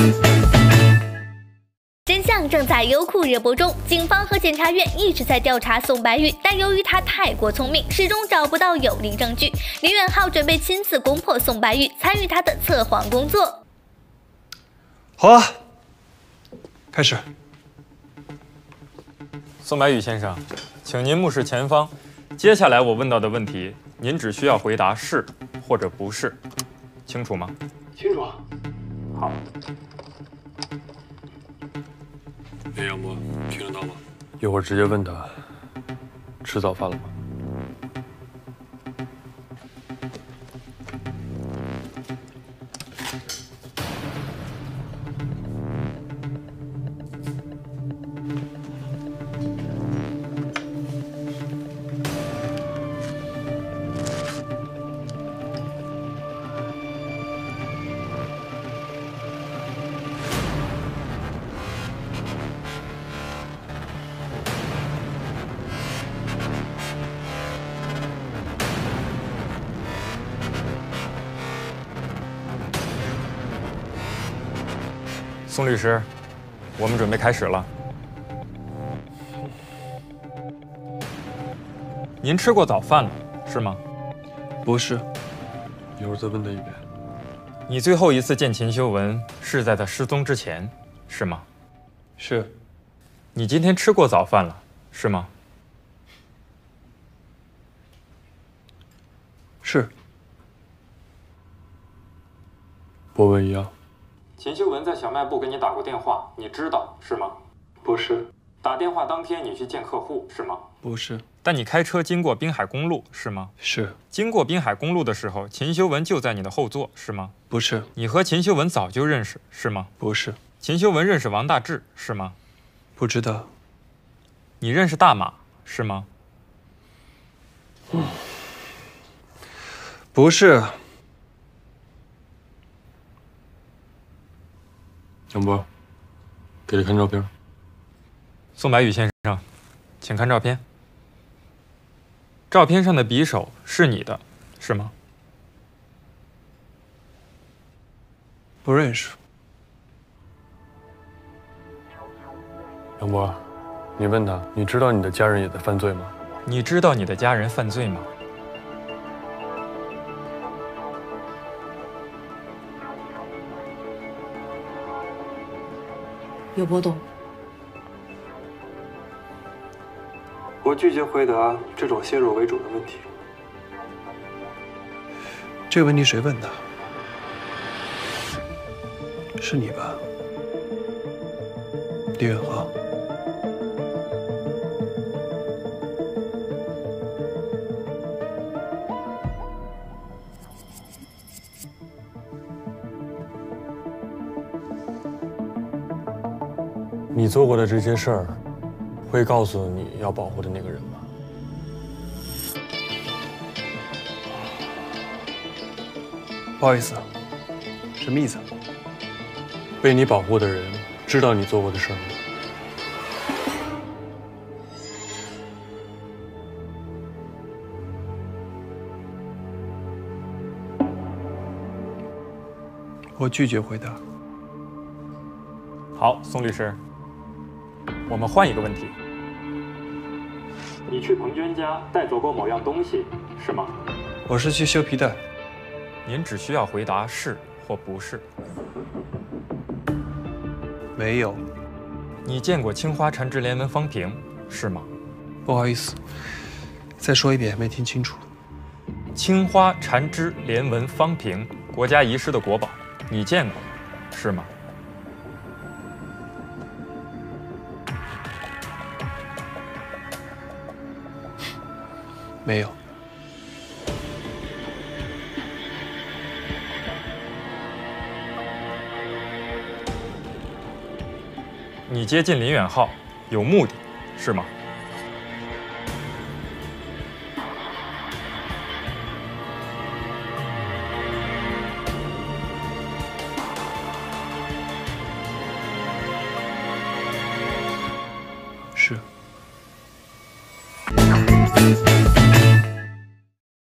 真相正在优酷热播中，警方和检察院一直在调查宋白玉，但由于他太过聪明，始终找不到有力证据。林远浩准备亲自攻破宋白玉，参与他的测谎工作。 好啊，开始。 宋白玉先生，请您目视前方。接下来我问到的问题，您只需要回答是或者不是，清楚吗？ 清楚啊。 好。 哎，杨博，听得到吗？一会儿直接问他，吃早饭了吗？ 宋律师，我们准备开始了。您吃过早饭了，是吗？ 不是。 一会儿再问他一遍。 你最后一次见秦修文是在他失踪之前，是吗？ 是。 你今天吃过早饭了，是吗？ 是。 博文一样。 秦修文在小卖部给你打过电话，你知道是吗？ 不是。 打电话当天你去见客户是吗？ 不是。 但你开车经过滨海公路是吗？ 是。 经过滨海公路的时候，秦修文就在你的后座是吗？ 不是。 你和秦修文早就认识是吗？ 不是。 秦修文认识王大治是吗？ 不知道。 你认识大马是吗？ 不是。 杨博，给他看照片。 宋白宇先生，请看照片。照片上的匕首是你的，是吗？ 不认识。 杨博，你问他，你知道你的家人也在犯罪吗？ 你知道你的家人犯罪吗？ 有波动。 我拒绝回答这种先入为主的问题。这个问题谁问的？是你吧，李远浩？ 你做过的这些事儿，会告诉你要保护的那个人吗？ 不好意思，什么意思？ 被你保护的人知道你做过的事儿吗？ 我拒绝回答。 好，宋律师，我们换一个问题。你去彭娟家带走过某样东西，是吗？ 我是去修皮带。 您只需要回答是或不是。 没有。 你见过青花缠枝连纹方瓶，是吗？ 不好意思，再说一遍，没听清楚。 青花缠枝连纹方瓶，国家遗失的国宝，你见过，是吗？ 没有。 你接近林远浩有目的，是吗？